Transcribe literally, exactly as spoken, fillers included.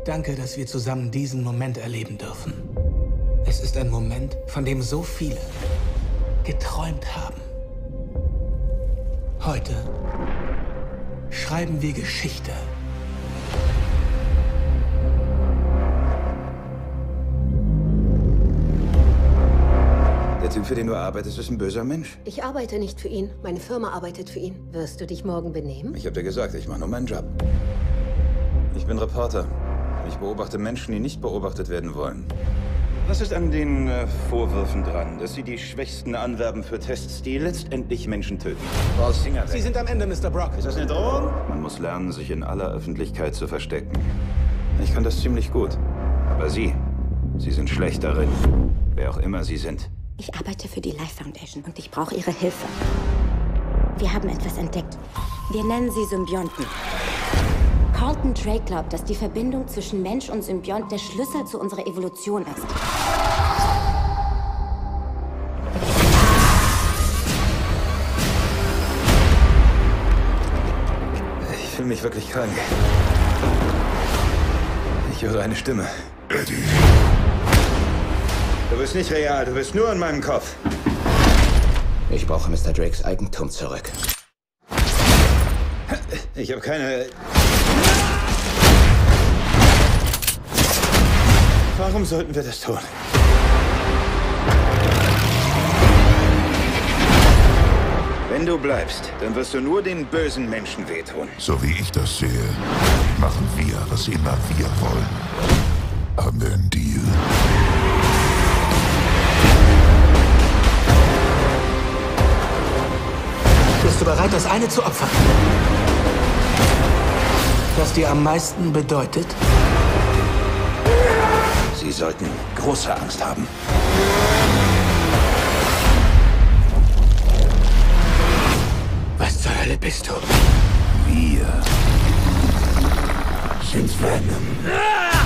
Danke, dass wir zusammen diesen Moment erleben dürfen. Es ist ein Moment, von dem so viele geträumt haben. Heute schreiben wir Geschichte. Der Typ, für den du arbeitest, ist ein böser Mensch. Ich arbeite nicht für ihn. Meine Firma arbeitet für ihn. Wirst du dich morgen benehmen? Ich hab dir gesagt, ich mache nur meinen Job. Ich bin Reporter. Ich beobachte Menschen, die nicht beobachtet werden wollen. Was ist an den äh, Vorwürfen dran, dass sie die Schwächsten anwerben für Tests, die letztendlich Menschen töten? Paul Singer weg. Sie sind am Ende, Mister Brock. Ist das eine Drohung? Man muss lernen, sich in aller Öffentlichkeit zu verstecken. Ich kann das ziemlich gut. Aber Sie, Sie sind schlecht darin. Wer auch immer Sie sind. Ich arbeite für die Life Foundation und ich brauche Ihre Hilfe. Wir haben etwas entdeckt. Wir nennen sie Symbionten. Carlton Drake glaubt, dass die Verbindung zwischen Mensch und Symbiont der Schlüssel zu unserer Evolution ist. Ich fühle mich wirklich krank. Ich höre eine Stimme. Eddie. Du bist nicht real, du bist nur in meinem Kopf. Ich brauche Mister Drakes Eigentum zurück. Ich habe keine... Warum sollten wir das tun? Wenn du bleibst, dann wirst du nur den bösen Menschen wehtun. So wie ich das sehe, machen wir, was immer wir wollen. Haben wir einen Deal? Bist du bereit, das eine zu opfern? Das dir am meisten bedeutet? Sie sollten große Angst haben. Was zur Hölle bist du? Wir sind Venom.